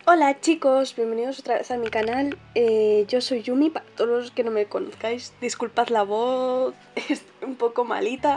Hola chicos, bienvenidos otra vez a mi canal. Yo soy Yumi, para todos los que no me conozcáis, disculpad la voz, es un poco malita.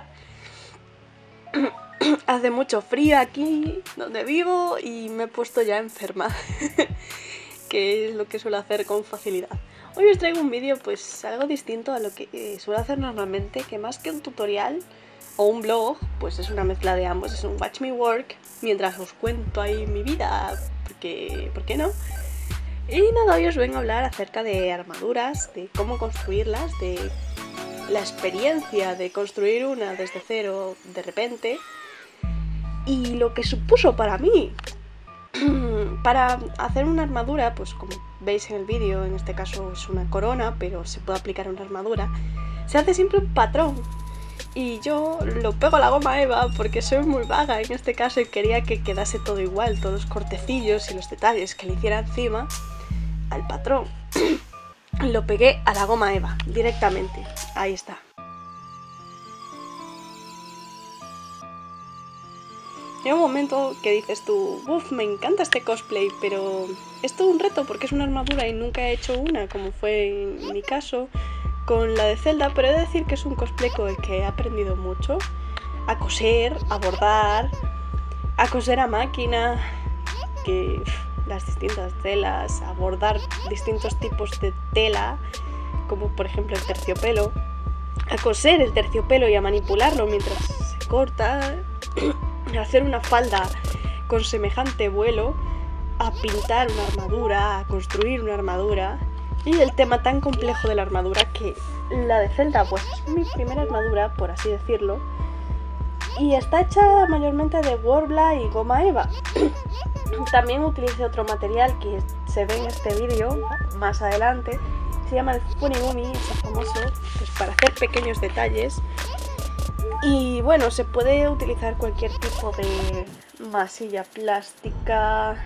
Hace mucho frío aquí donde vivo y me he puesto ya enferma, que es lo que suelo hacer con facilidad. Hoy os traigo un vídeo pues algo distinto a lo que suelo hacer normalmente, que más que un tutorial o un blog, pues es una mezcla de ambos, es un watch me work, mientras os cuento ahí mi vida, porque ¿por qué no? Y nada, hoy os vengo a hablar acerca de armaduras, de cómo construirlas, de la experiencia de construir una desde cero de repente y lo que supuso para mí. Para hacer una armadura, pues como veis en el vídeo, en este caso es una corona, pero se puede aplicar a una armadura, se hace siempre un patrón. Y yo lo pego a la goma eva porque soy muy vaga en este caso y quería que quedase todo igual, todos los cortecillos y los detalles que le hiciera encima al patrón. Lo pegué a la goma eva directamente, ahí está. Llega un momento que dices tú, uff, me encanta este cosplay, pero es todo un reto porque es una armadura y nunca he hecho una, como fue en mi caso con la de Zelda, pero he de decir que es un cosplay con el que he aprendido mucho a coser, a bordar, a coser a máquina, que las distintas telas, a bordar distintos tipos de tela, como por ejemplo el terciopelo, a coser el terciopelo y a manipularlo mientras se corta, a hacer una falda con semejante vuelo, a pintar una armadura, a construir una armadura. Y el tema tan complejo de la armadura, que la de Zelda pues es mi primera armadura, por así decirlo, y está hecha mayormente de Worbla y goma eva. También utilicé otro material que se ve en este vídeo más adelante, se llama el Funigumi, ese famoso, pues para hacer pequeños detalles. Y bueno, se puede utilizar cualquier tipo de masilla plástica,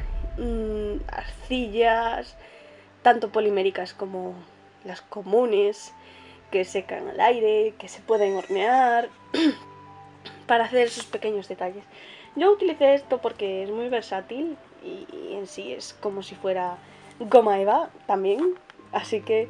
arcillas, tanto poliméricas como las comunes, que secan al aire, que se pueden hornear, para hacer esos pequeños detalles. Yo utilicé esto porque es muy versátil y en sí es como si fuera goma eva también, así que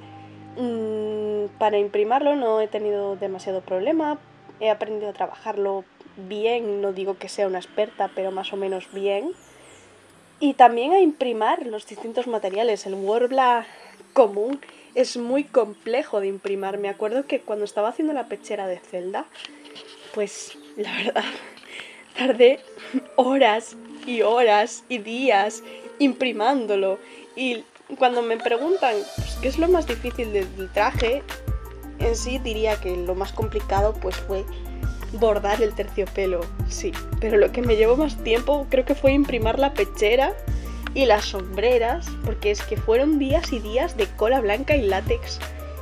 para imprimirlo no he tenido demasiado problema, he aprendido a trabajarlo bien, no digo que sea una experta, pero más o menos bien. Y también a imprimir los distintos materiales. El Worbla común es muy complejo de imprimir. Me acuerdo que cuando estaba haciendo la pechera de Zelda, pues la verdad, tardé horas y horas y días imprimándolo. Y cuando me preguntan pues, qué es lo más difícil del traje, en sí diría que lo más complicado pues fue bordar el terciopelo, sí, pero lo que me llevó más tiempo creo que fue imprimir la pechera y las sombreras, porque es que fueron días y días de cola blanca y látex,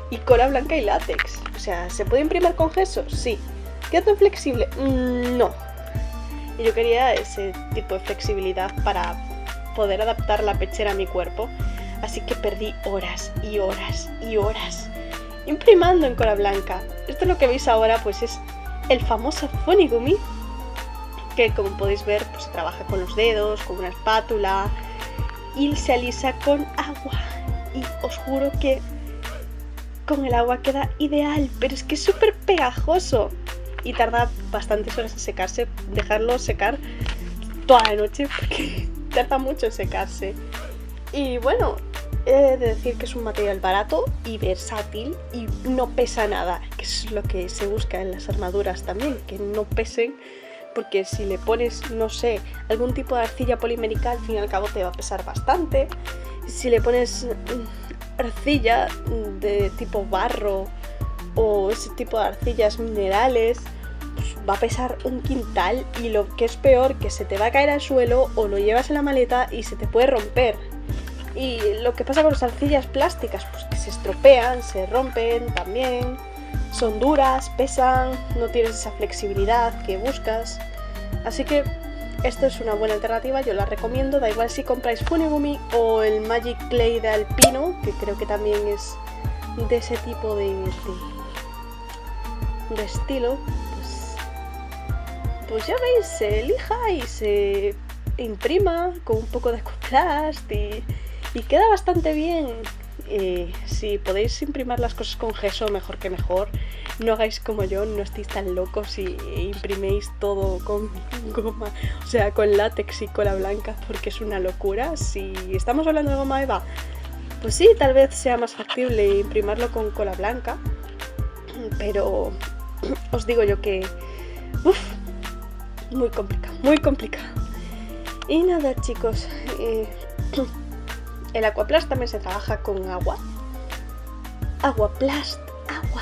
o sea, ¿se puede imprimir con gesso? Sí. ¿Queda tan flexible? No. Y yo quería ese tipo de flexibilidad para poder adaptar la pechera a mi cuerpo, así que perdí horas y horas y horas imprimando en cola blanca. Esto lo que veis ahora pues es el famoso Funigumi, que como podéis ver pues se trabaja con los dedos, con una espátula y se alisa con agua. Y os juro que con el agua queda ideal, pero es que es súper pegajoso y tarda bastantes horas en secarse. Dejarlo secar toda la noche porque tarda mucho en secarse. Y bueno, he de decir que es un material barato y versátil y no pesa nada, que es lo que se busca en las armaduras también, que no pesen, porque si le pones, no sé, algún tipo de arcilla polimérica, al fin y al cabo te va a pesar bastante. Si le pones arcilla de tipo barro o ese tipo de arcillas minerales, pues va a pesar un quintal y lo que es peor, que se te va a caer al suelo o lo llevas en la maleta y se te puede romper. Y lo que pasa con las arcillas plásticas, pues que se estropean, se rompen también, son duras, pesan, no tienes esa flexibilidad que buscas. Así que esto es una buena alternativa, yo la recomiendo, da igual si compráis Funigumi o el Magic Clay de Alpino, que creo que también es de ese tipo de estilo. Pues ya veis, se elija y se imprima con un poco de Aquaplast y queda bastante bien. Si podéis imprimir las cosas con gesso, mejor que mejor. No hagáis como yo, no estéis tan locos y impriméis todo con goma, o sea, con látex y cola blanca, porque es una locura. Si estamos hablando de goma eva, pues sí, tal vez sea más factible imprimirlo con cola blanca, pero os digo yo que muy complicado, muy complicado. Y nada, chicos, el Aquaplast también se trabaja con agua. Aquaplast, agua.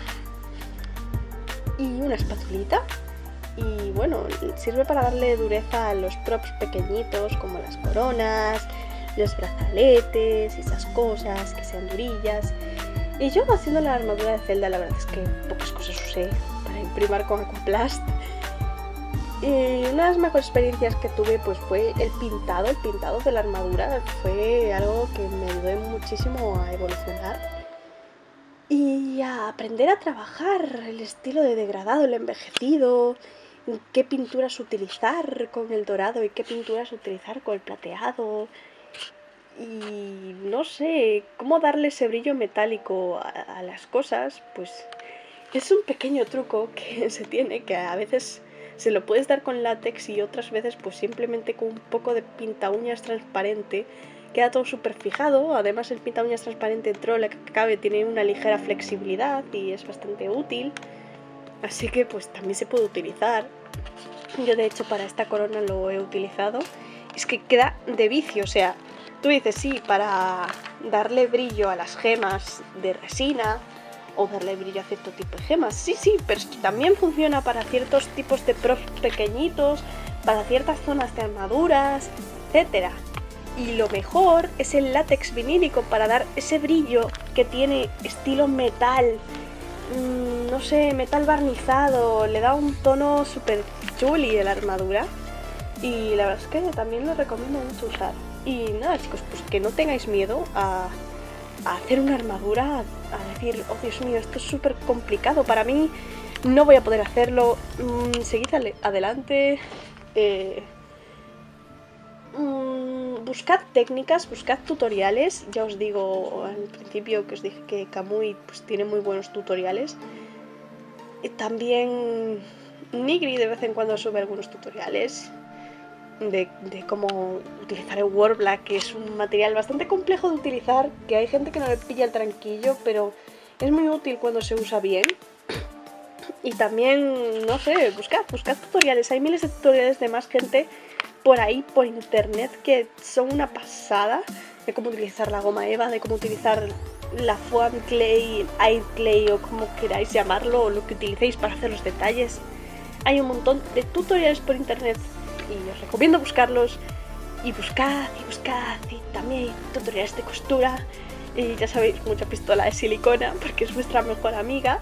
Y una espatulita. Y bueno, sirve para darle dureza a los props pequeñitos, como las coronas, los brazaletes y esas cosas, que sean durillas. Y yo haciendo la armadura de Zelda, la verdad es que pocas cosas usé para imprimir con Aquaplast. Y una de las mejores experiencias que tuve pues fue el pintado de la armadura. Fue algo que me ayudó muchísimo a evolucionar y a aprender a trabajar el estilo de degradado, el envejecido, qué pinturas utilizar con el dorado y qué pinturas utilizar con el plateado. Y no sé, cómo darle ese brillo metálico a las cosas, pues es un pequeño truco que se tiene, que a veces se lo puedes dar con látex y otras veces pues simplemente con un poco de pinta uñas transparente. Queda todo súper fijado, además el pinta uñas transparente dentro de lo que cabe tiene una ligera flexibilidad y es bastante útil. Así que pues también se puede utilizar. Yo de hecho para esta corona lo he utilizado. Es que queda de vicio, o sea, tú dices sí, para darle brillo a las gemas de resina o darle brillo a cierto tipo de gemas. Sí, pero es que también funciona para ciertos tipos de props pequeñitos, para ciertas zonas de armaduras, etc. Y lo mejor es el látex vinílico para dar ese brillo que tiene estilo metal, no sé, metal barnizado, le da un tono súper chuli a la armadura. Y la verdad es que también lo recomiendo mucho usar. Y nada, chicos, pues que no tengáis miedo a hacer una armadura, a decir, oh Dios mío, esto es súper complicado para mí, no voy a poder hacerlo. Seguid adelante, buscad técnicas, buscad tutoriales. Ya os digo al principio que os dije que Kamui pues tiene muy buenos tutoriales. También Nigri de vez en cuando sube algunos tutoriales de cómo utilizar el Worbla, que es un material bastante complejo de utilizar, que hay gente que no le pilla el tranquillo, pero es muy útil cuando se usa bien. Y también, no sé, buscad tutoriales. Hay miles de tutoriales de más gente por ahí, por internet, que son una pasada, de cómo utilizar la goma eva, de cómo utilizar la foam clay, air clay o como queráis llamarlo, o lo que utilicéis para hacer los detalles. Hay un montón de tutoriales por internet y os recomiendo buscarlos. Y buscad, y también hay tutoriales de costura. Y ya sabéis, mucha pistola de silicona, porque es vuestra mejor amiga.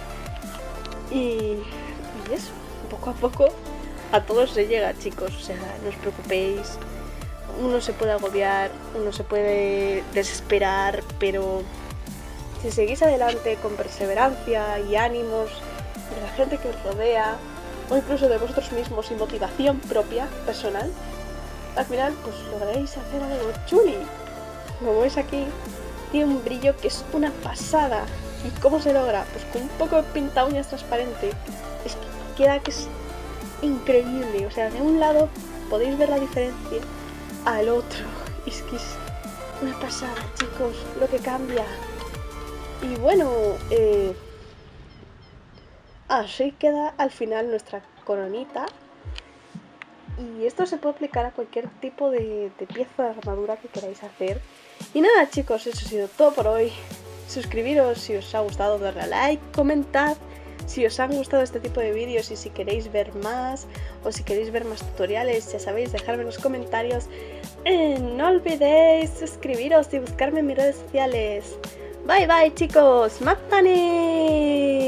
Y eso, poco a poco a todos se llega, chicos, o sea, no os preocupéis. Uno se puede agobiar, uno se puede desesperar, pero si seguís adelante con perseverancia y ánimos de la gente que os rodea, o incluso de vosotros mismos y motivación propia, personal, al final pues lograréis hacer algo chuli. Como veis aquí, tiene un brillo que es una pasada. ¿Y cómo se logra? Pues con un poco de pinta uñas transparente. Es que queda que es increíble. O sea, de un lado podéis ver la diferencia al otro. Es que es una pasada, chicos, lo que cambia. Y bueno, así queda al final nuestra coronita. Y esto se puede aplicar a cualquier tipo de pieza de armadura que queráis hacer. Y nada, chicos, eso ha sido todo por hoy. Suscribiros si os ha gustado, darle a like, comentad si os han gustado este tipo de vídeos y si queréis ver más o si queréis ver más tutoriales, ya sabéis, dejadme en los comentarios. No olvidéis suscribiros y buscarme en mis redes sociales. Bye bye, chicos, ¡Matane!